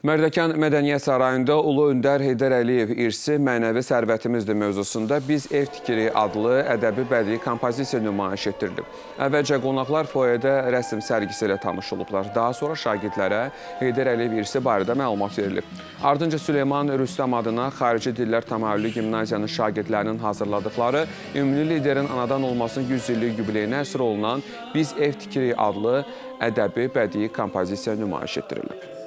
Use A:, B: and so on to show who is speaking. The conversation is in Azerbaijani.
A: Mərdəkan Mədəniyyət Sarayında Ulu Öndər Heydər Əliyev irsi mənəvi sərvətimizdir mövzusunda Biz Ev Tikirik adlı ədəbi bədii kompozisiya nümayiş etdirilib. Əvvəlcə qonaqlar foyedə rəsm sərgisi ilə tanış olublar. Daha sonra şagirdlərə Heydər Əliyev irsi barədə məlumat verilib. Ardınca Süleyman Rüstəm adına Xarici Dillər Təmayüllü Gimnaziyanın şagirdlərinin hazırladıkları ümumi liderin anadan olmasının 100 illik yubileyinə əsr olunan Biz Ev Tikirik adlı ədəbi bədii kompozisiya nümayiş etdirilib.